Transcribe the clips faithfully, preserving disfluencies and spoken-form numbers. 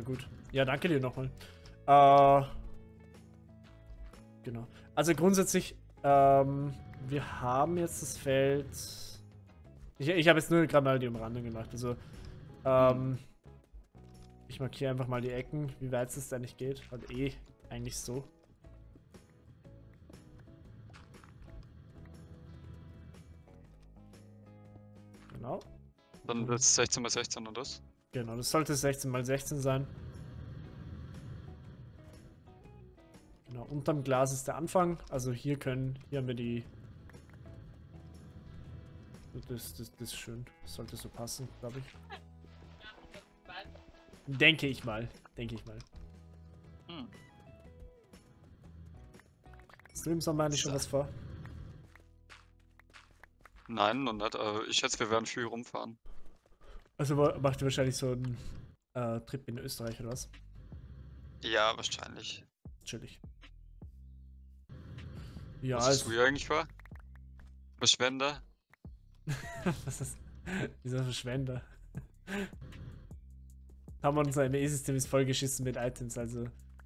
gut. Ja, danke dir nochmal. Äh, genau. Also grundsätzlich, ähm, wir haben jetzt das Feld. Ich, ich habe jetzt nur gerade mal die Umrandung gemacht. Also, ähm, hm. ich markiere einfach mal die Ecken, wie weit es da nicht geht. Halt eh eigentlich so. Genau. Dann wird es sechzehn mal sechzehn und das? Genau, das sollte sechzehn mal sechzehn sein. Genau, unterm Glas ist der Anfang. Also hier können, hier haben wir die. Das, das, das ist schön. Das sollte so passen, glaube ich. Denke ich mal. Denke ich mal. Hm. Hast du im Sommer eigentlich schon was vor? Nein, noch nicht. Aber ich schätze, wir werden viel rumfahren. Also macht ihr wahrscheinlich so einen äh, Trip in Österreich oder was? Ja, wahrscheinlich. Chillig. Ja, was hast du hier eigentlich vor? Verschwender? Was ist dieser Verschwender? Haben wir unser M E-System ist vollgeschissen mit Items, also.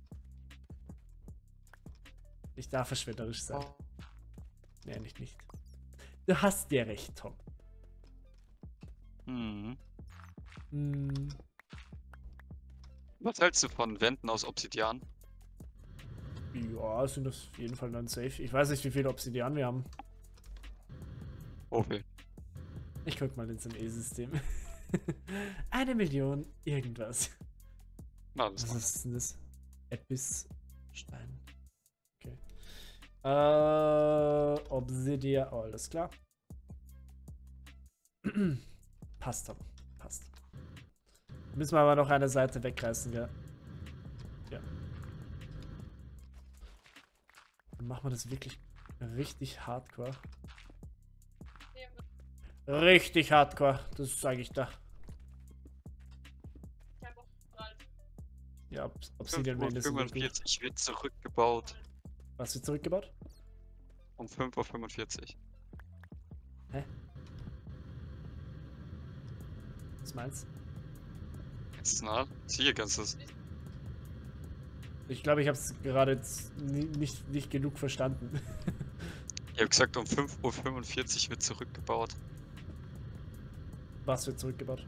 Ich darf verschwenderisch sein. Oh. Nee, nicht, nicht. Du hast dir recht, Tom. Hm. Hm. Was hältst du von Wänden aus Obsidian? Ja, sind das auf jeden Fall dann safe. Ich weiß nicht, wie viel Obsidian wir haben. Okay. Ich guck mal ins M E-System. Eine Million irgendwas. Na, das Was ist denn das? Abyss-Stein. Okay. Äh, Obsidian. Oh, alles klar. Passt aber. Passt. Müssen wir aber noch eine Seite wegreißen, ja. Ja. Dann machen wir das wirklich richtig hardcore. Richtig hardcore, das sage ich da. Ja, Obsidian-Wände sind fünfundvierzig wird zurückgebaut. Was wird zurückgebaut? Um fünf Uhr fünfundvierzig. Hä? Was meinst du? Jetzt na, sicher kannst du es. Ich glaube, ich habe es gerade jetzt nicht, nicht genug verstanden. Ich habe gesagt, um fünf Uhr fünfundvierzig wird zurückgebaut. Was wird zurückgebaut?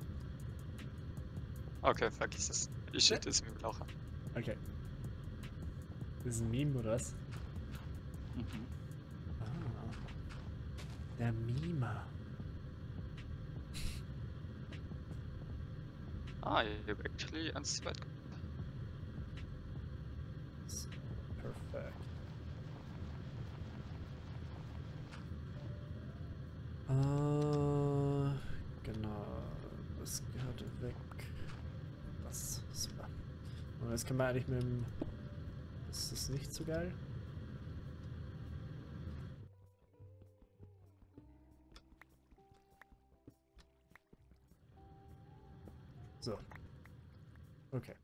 Okay, vergiss es. Ich schicke es mir auch an. Okay. Das ist ein Meme, oder was? Mhm. Ah. Der Mima. Ah, ich habe actually eins zu weit gemacht. Perfekt. Uh, genau. Das gehört weg. Das super. Und jetzt kann man eigentlich mit dem. Das ist nicht so geil. So. Okay.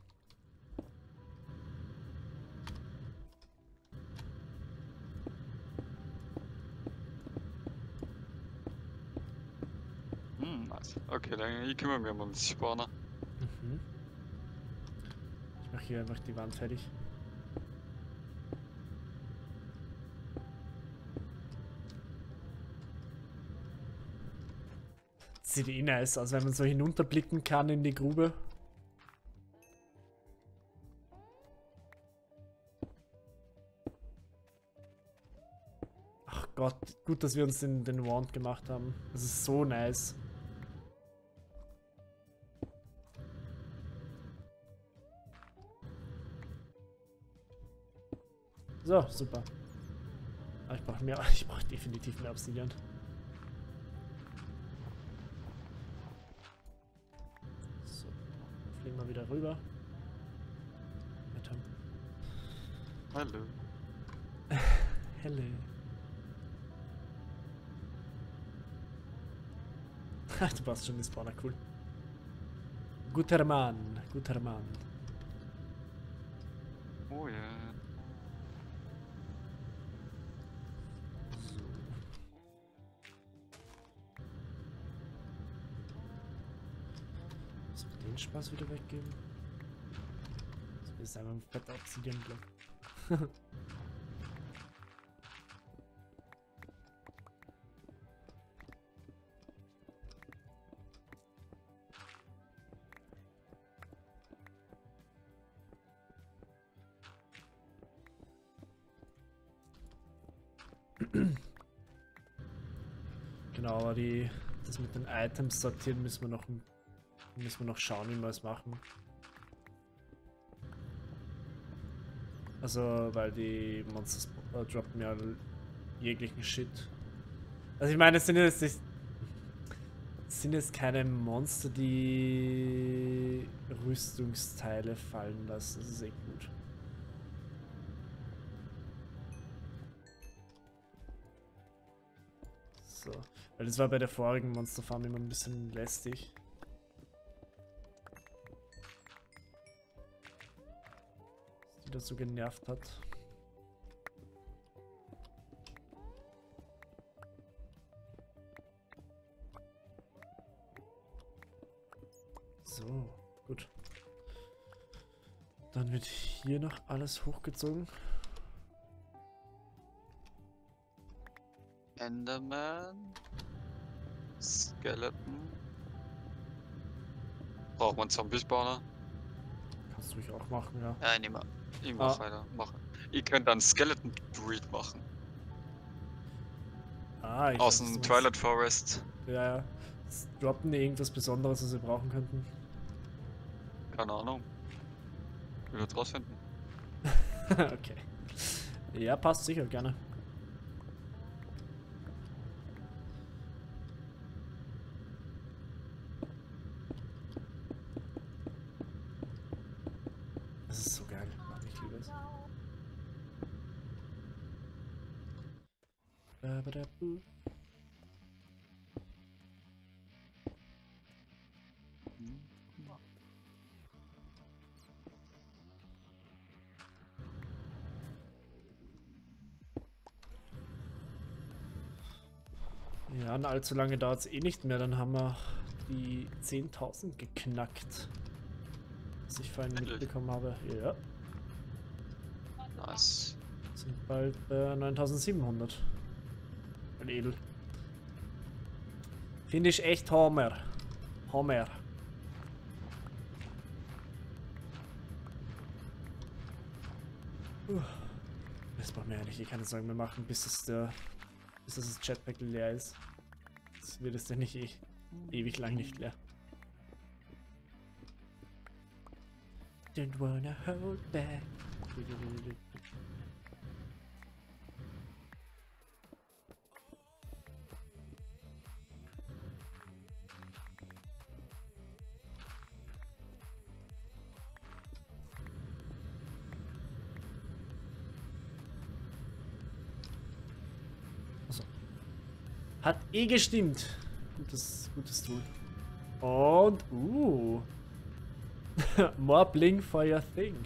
Hm, nice. Okay, dann ich kümmere mich mal um den Spawner. Mhm. Ich mache hier einfach die Wand fertig. Sieht eh nice aus, wenn man so hinunterblicken kann in die Grube. Ach Gott, gut, dass wir uns den, den Wand gemacht haben. Das ist so nice. So, super. Ich brauche mehr, ich brauche definitiv mehr Obsidian. So, fliegen wir wieder rüber. Hallo. Hello. Du passt schon, die Spawner, cool. Guter Mann, guter Mann. Oh ja. So. Muss man den Spaß wieder weggeben? Das ist einfach ein fetter Obsidian-Block. Genau, aber die, das mit den Items sortieren müssen wir noch, müssen wir noch schauen, wie wir es machen. Also, weil die Monsters äh, droppen ja jeglichen Shit. Also ich meine, es sind jetzt, nicht, es sind jetzt keine Monster, die Rüstungsteile fallen lassen. Das ist echt gut. So. Weil das war bei der vorigen Monsterfarm immer ein bisschen lästig. Die das so genervt hat. So, gut. Dann wird hier noch alles hochgezogen. Enderman. Skeleton. Braucht man Zombie-Spawner? Kannst du ruhig auch machen, ja. Ja, ich mach, ich mach Ah. weiter. Machen. Ihr könnt dann Skeleton Breed machen. Ah, ich Aus weiß, dem was du Twilight Forest. meinst. Ja, ja. Es droppen die irgendwas Besonderes, was wir brauchen könnten? Keine Ahnung. Ich will das rausfinden. Okay. Ja, passt sicher, gerne. Das ist so geil. Mann, ich liebe es. Ba-ba-da-bu. Ja, und allzu lange dauert es eh nicht mehr. Dann haben wir die zehntausend geknackt. Was ich vorhin Endlich. mitbekommen habe. Ja, Nice. sind bald bei neuntausendsiebenhundert. Ein Edel. Finde ich echt Hammer. Hammer. Uh. Das macht mir eigentlich eh keine Sorgen mehr machen, bis es der, bis das Jetpack leer ist. Das wird es dann nicht eh, ewig lang nicht leer. Don't wanna hold back. Hat eh gestimmt. Gutes, gutes Tool. Und, uh. More bling for your thing.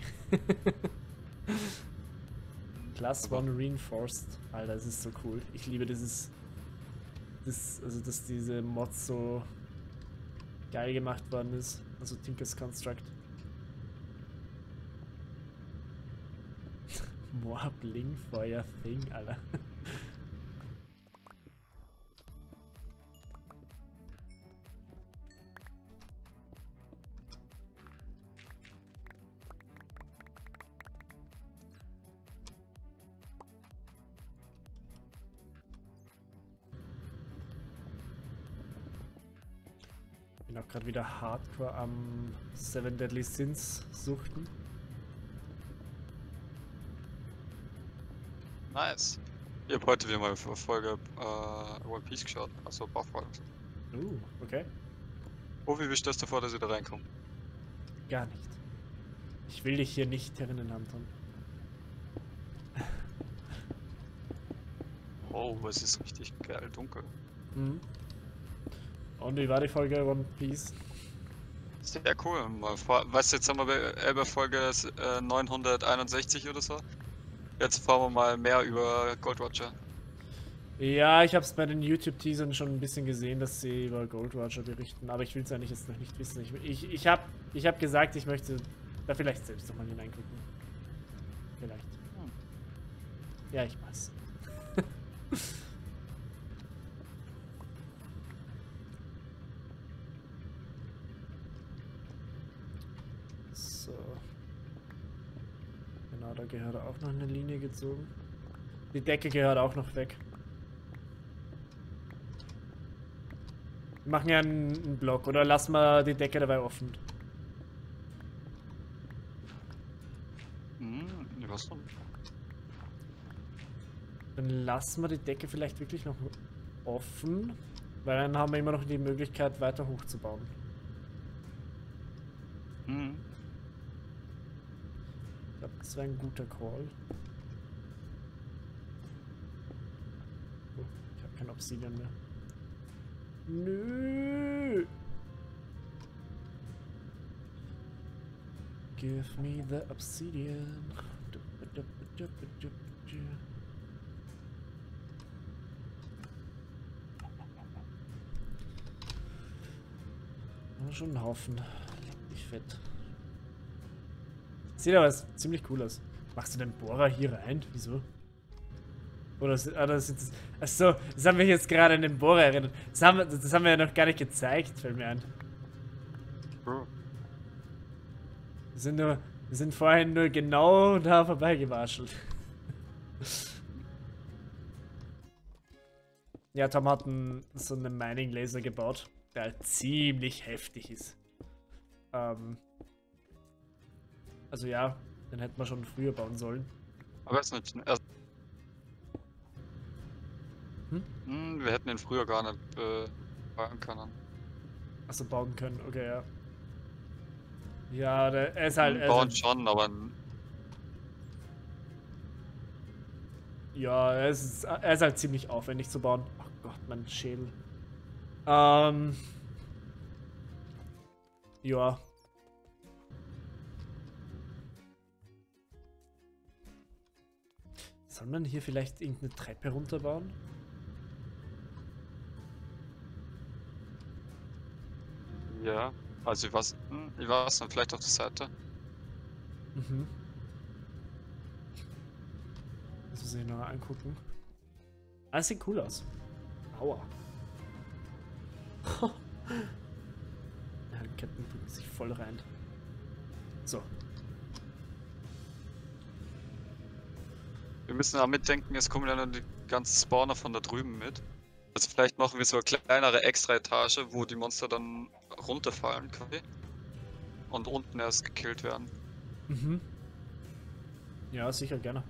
Plus one reinforced. Alter, das ist so cool. Ich liebe dieses. Das, also, dass diese Mod so geil gemacht worden ist. Also, Tinker's Construct. More bling for your thing, Alter. Bin auch gerade wieder hardcore am Seven Deadly Sins suchten. Nice. Ich habe heute wieder mal eine Folge äh, One Piece geschaut. Also ein paar Folgen. Uh, okay. Oh, wie bestellst du vor, dass ich da reinkomme? Gar nicht. Ich will dich hier nicht Herrenhand haben. Oh, es ist richtig geil dunkel. Mhm. Und wie war die Folge One Piece? Sehr cool. Mal vor, weißt du, jetzt haben wir bei Elber Folge äh, neunhunderteinundsechzig oder so. Jetzt fahren wir mal mehr über Gold Roger. Ja, ich habe es bei den YouTube-Teasern schon ein bisschen gesehen, dass sie über Gold Roger berichten, aber ich will es eigentlich jetzt noch nicht wissen. Ich, ich, ich habe ich hab gesagt, ich möchte Da vielleicht selbst noch mal hineingucken. Vielleicht. Hm. Ja, ich weiß. So. Genau, da gehört auch noch eine Linie gezogen. Die Decke gehört auch noch weg. Wir machen ja einen, einen Block, oder lassen wir die Decke dabei offen? Hm, was denn? Dann lassen wir die Decke vielleicht wirklich noch offen, weil dann haben wir immer noch die Möglichkeit, weiter hochzubauen. Hm. Ich glaube, das wäre ein guter Call. Oh, ich habe kein Obsidian mehr. Nö. Give me the obsidian. Oh, schon ein Haufen. Ich fett. Sieht aber ziemlich cool aus. Machst du den Bohrer hier rein? Wieso? Oder ah, das ist. Achso, das haben wir jetzt gerade an den Bohrer erinnert. Das haben, wir, das haben wir ja noch gar nicht gezeigt, fällt mir ein. Bro. Wir sind nur. Wir sind vorhin nur genau da vorbeigewaschelt. Ja, Tom hat einen, so einen Mining Laser gebaut, der halt ziemlich heftig ist. Ähm. Also ja, den hätten wir schon früher bauen sollen. Aber ist nicht. Erst Hm? hm, wir hätten ihn früher gar nicht äh, bauen können. Achso, bauen können, okay, ja. Ja, der er ist halt. Hm, Er ist bauen halt schon, aber. ja, er ist, er ist halt ziemlich aufwendig zu bauen. Ach Gott, mein Schädel. Ähm. Ja. Soll man hier vielleicht irgendeine Treppe runterbauen? Ja. Also ich weiß, hm, ich weiß nicht, vielleicht auf der Seite. Mhm. Das muss ich noch angucken. Ah, das sieht cool aus. Aua. Ja, die Ketten drücken sich voll rein. So. Wir müssen auch mitdenken, es kommen ja noch die ganzen Spawner von da drüben mit. Also vielleicht machen wir so eine kleinere Extra-Etage, wo die Monster dann runterfallen können. Und unten erst gekillt werden. Mhm. Ja, sicher, gerne.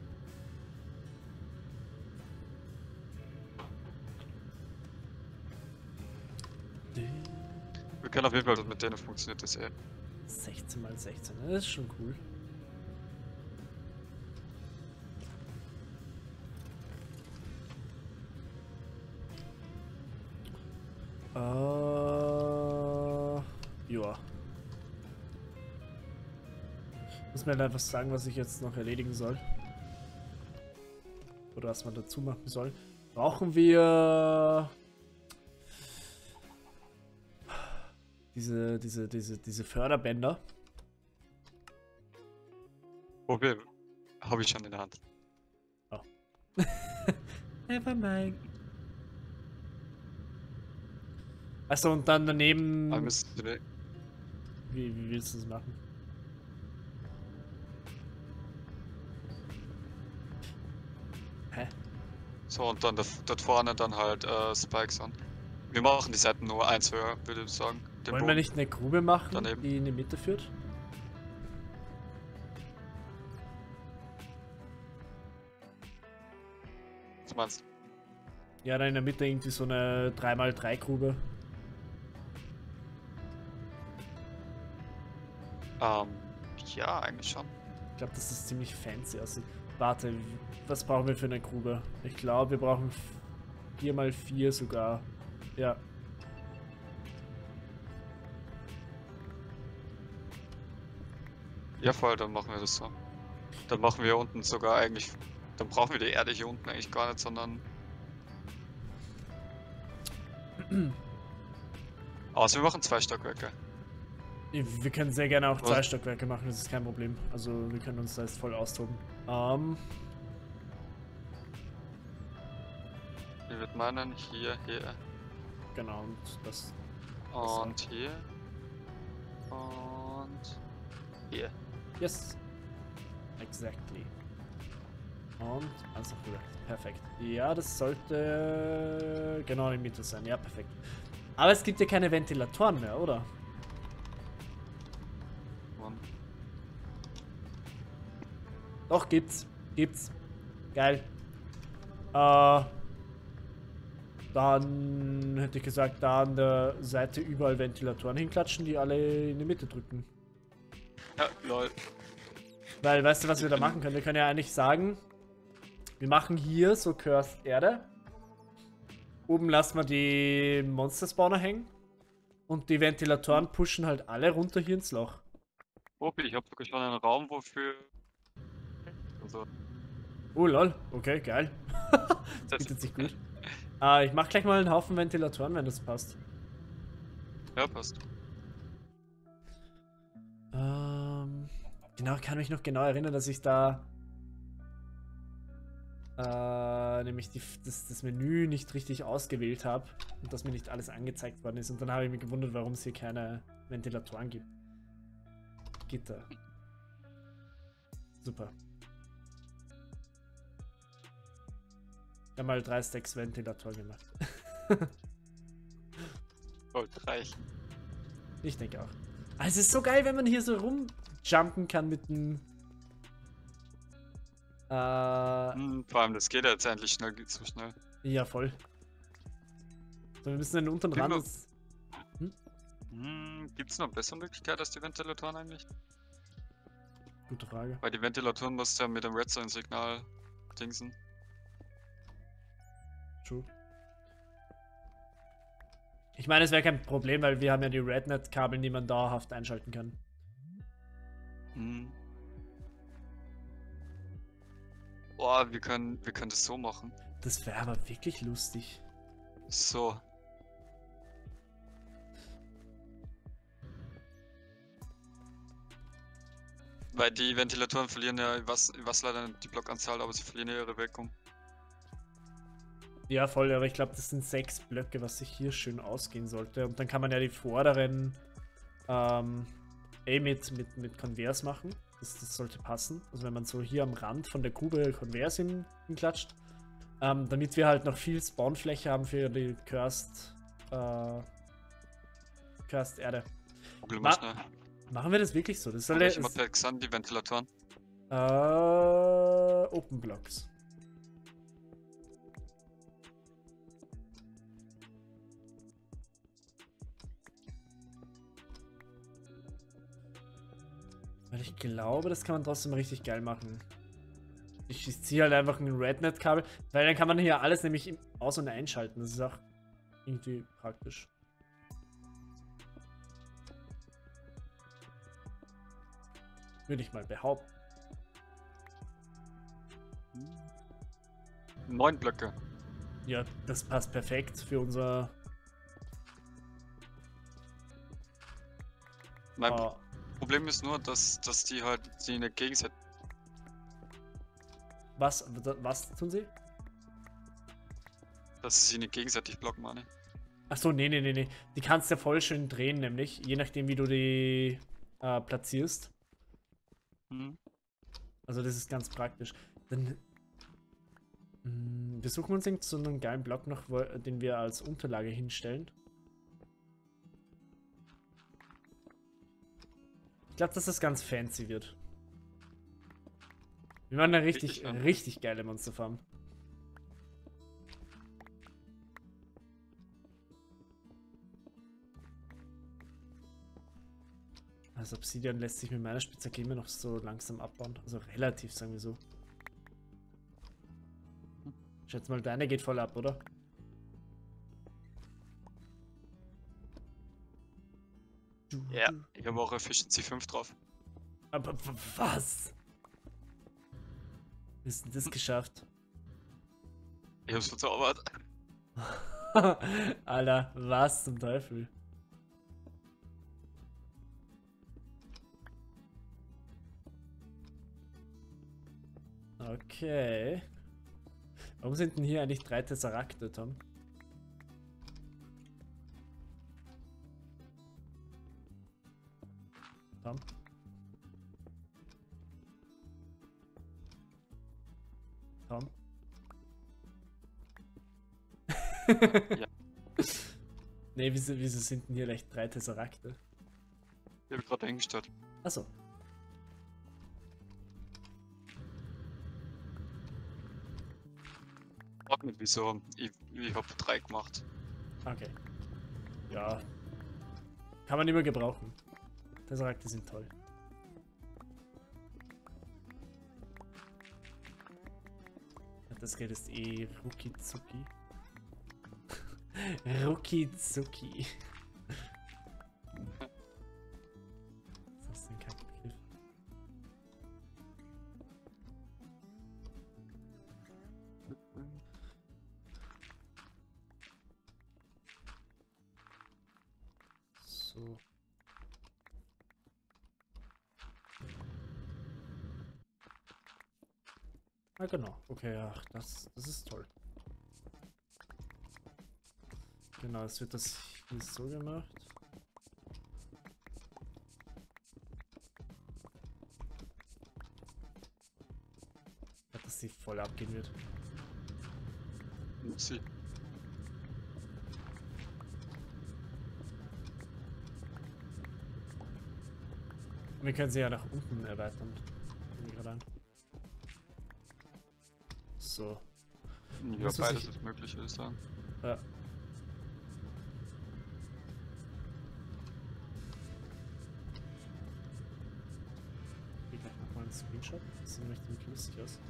Wir können auf jeden Fall, mit denen funktioniert das eh. sechzehn mal sechzehn, das ist schon cool. Uh, ja. Muss mir halt einfach sagen, was ich jetzt noch erledigen soll. Oder was man dazu machen soll. Brauchen wir diese, diese, diese, diese Förderbänder? Problem habe ich schon in der Hand. Oh. Never mind. Achso, und dann daneben. Aber müssen wir Wie, wie willst du das machen? Hä? so, und dann dort vorne dann halt äh, Spikes an. Wir machen die Seiten nur eins höher, würde ich sagen. Den Wollen wir Bogen. nicht eine Grube machen, daneben. die in die Mitte führt? Was meinst du? Ja, dann in der Mitte irgendwie so eine drei mal drei Grube. Ähm, ja, eigentlich schon. Ich glaube, dass das ziemlich fancy aussieht. Warte, was brauchen wir für eine Grube? Ich glaube, wir brauchen vier mal vier sogar. Ja. Ja, voll, dann machen wir das so. Dann machen wir unten sogar eigentlich. Dann brauchen wir die Erde hier unten eigentlich gar nicht, sondern. Also wir machen zwei Stockwerke. Wir können sehr gerne auch Was? zwei Stockwerke machen, das ist kein Problem. Also wir können uns da jetzt voll austoben. Ähm, Wir wird meinen, hier, hier genau, und das. und hier. Und hier. Yes. Exactly. Und also rüber. Perfekt. Ja, das sollte genau in der Mitte sein. Ja, perfekt. Aber es gibt ja keine Ventilatoren mehr, oder? Und Doch, gibt's. Gibt's. Geil. Äh. Dann hätte ich gesagt, da an der Seite überall Ventilatoren hinklatschen, die alle in die Mitte drücken. ja, lol. Weil, weißt du, was wir da machen können? Wir können ja eigentlich sagen, wir machen hier so Cursed Erde. Oben lassen wir die Monster-Spawner hängen. Und die Ventilatoren pushen halt alle runter hier ins Loch. Opi, ich habe sogar schon einen Raum, wofür. Also, Oh lol, okay, geil. Das bietet sich gut. Äh, ich mach gleich mal einen Haufen Ventilatoren, wenn das passt. ja, passt. Ähm, genau, ich kann mich noch genau erinnern, dass ich da äh, nämlich die, das, das Menü nicht richtig ausgewählt habe und dass mir nicht alles angezeigt worden ist. Und dann habe ich mich gewundert, warum es hier keine Ventilatoren gibt. Gitter. Super. Ich habe mal drei Stacks Ventilator gemacht. Sollte reichen. Ich denke auch. Ah, es ist so geil, wenn man hier so rumjumpen kann mit dem. Äh, Hm, vor allem, das geht ja jetzt endlich schnell, geht so schnell. ja, voll. So, wir müssen den unteren Gib Rand. mir- des- Hm, gibt es noch eine bessere Möglichkeit als die Ventilatoren eigentlich? Gute Frage. Weil die Ventilatoren musst du ja mit dem Redstone-Signal dingsen. True. Ich meine, es wäre kein Problem, weil wir haben ja die Rednet-Kabel, die man dauerhaft einschalten kann. Hm. Boah, wir können, wir können das so machen. Das wäre aber wirklich lustig. So. Weil die Ventilatoren verlieren ja was, was leider die Blockanzahl, aber sie verlieren ja ihre Wirkung. Ja, voll, aber ich glaube, das sind sechs Blöcke, was sich hier schön ausgehen sollte. Und dann kann man ja die vorderen ähm, eh mit, mit, mit Konvers machen. Das, das sollte passen. Also wenn man so hier am Rand von der Kube Konvers hin, hinklatscht. Ähm, damit wir halt noch viel Spawnfläche haben für die Cursed, äh, Cursed Erde. Google Ma mal schnell. Machen wir das wirklich so? Das soll Welche ja, Modpacks sind die Ventilatoren? äh, Open Blocks. Weil ich glaube, das kann man trotzdem richtig geil machen. Ich, ich ziehe halt einfach ein Rednet-Kabel, weil dann kann man hier alles nämlich im aus- und einschalten. Das ist auch irgendwie praktisch. Würde ich mal behaupten. Neun Blöcke. Ja, das passt perfekt für unser... Mein äh, Problem ist nur, dass, dass die halt die eine Gegenseite. was, was tun sie? Dass sie nicht gegenseitig blocken, meine. Achso, nee, nee, nee, nee. Die kannst du ja voll schön drehen, nämlich. Je nachdem, wie du die äh, platzierst. Hm. Also das ist ganz praktisch. Dann mh, wir suchen uns so einen geilen Block noch, wo, den wir als Unterlage hinstellen. Ich glaube, dass das ganz fancy wird. Wir machen eine richtig, Richtig, ja. richtig geile Monsterfarm. Also Obsidian lässt sich mit meiner Spitzhacke immer noch so langsam abbauen. Also relativ, sagen wir so. Ich schätze mal, deine geht voll ab, oder? Ja, ich habe auch Efficiency fünf drauf. Aber w- was? Wie ist denn das geschafft? Ich hab's verzaubert. Alter, was zum Teufel? Okay. Warum sind denn hier eigentlich drei Tesserakte, Tom? Tom? Tom? Ja. Nee, wieso, wieso sind denn hier gleich drei Tesserakte? Ich habe gerade eingestellt. Achso. Frag nicht wieso. Ich, ich habe drei gemacht. Okay. Ja. Kann man immer gebrauchen. Tesserakte sind toll. Das geht ist eh Rukizuki. Rukizuki. Was ist das denn kein Begriff? So. Ah, genau. Okay, ach, das, das ist toll. Genau, es wird das hier so gemacht. Ja, dass die voll abgehen wird. Sie. Wir können sie ja nach unten erweitern. Fällt mir gerade ein. So. Ja, Das, was beides ich- ist möglich, würde ich sagen. Ja. Ich gleich nochmal einen Screenshot. Das sieht nämlich ziemlich lustig aus.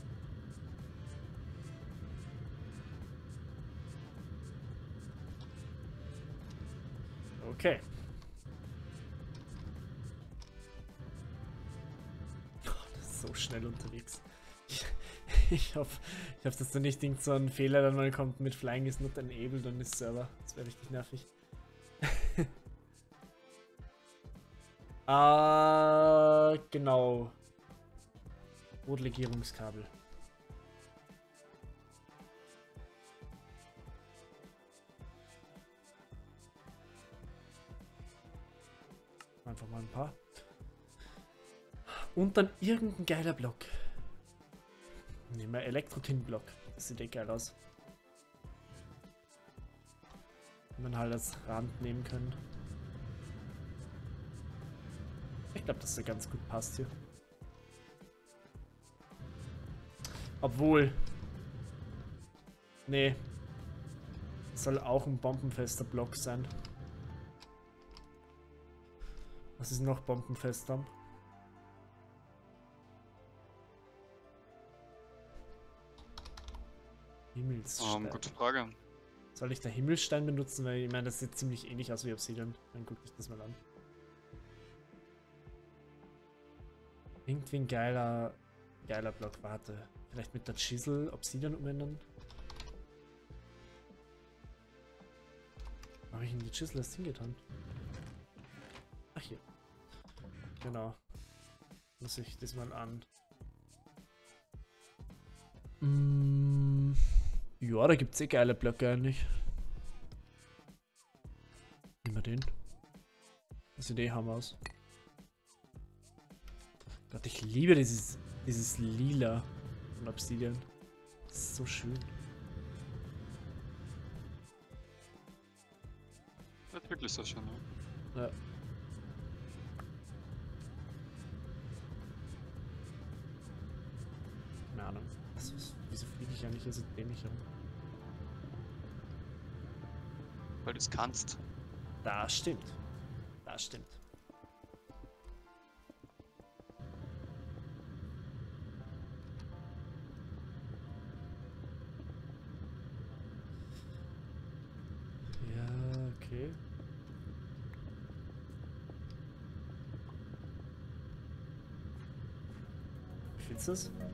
Okay. Oh, das ist so schnell unterwegs. Ich, ich hoffe, ich hoffe, dass da nicht irgend so ein Fehler dann mal kommt mit Flying is not enabled on this Server. Das wäre richtig nervig. Ah, genau. Bootlegierungskabel. Einfach mal ein paar. Und dann irgendein geiler Block. Nehmen wir Elektro-Tin-Block. Das sieht eh geil aus. Wenn man halt als Rand nehmen können. Ich glaube, dass der ganz gut passt hier. Obwohl. Nee. Soll auch ein bombenfester Block sein. Was ist noch bombenfester? Himmelsstein. Ähm, gute Frage. Soll ich da Himmelstein benutzen? Weil ich meine, das sieht ziemlich ähnlich aus wie Obsidian. Dann guck ich das mal an. Irgendwie ein geiler, geiler Block. Warte. Vielleicht mit der Chisel Obsidian umändern? Wo habe ich in die Chisel das hingetan? Ach hier. Genau. Muss ich das mal an. Mm, ja, da gibt es eh geile Blöcke eigentlich. Nehmen wir den. Das sieht eh Hammer aus. Gott, ich liebe dieses, dieses Lila von Obsidian. Das ist so schön. Das ist wirklich so schön, ne? Ja. Keine Ahnung. Was, was, wieso fliege ich eigentlich hier so dämlich rum? Weil du es kannst. Das stimmt. Das stimmt. Ja, okay. Wie viel ist das?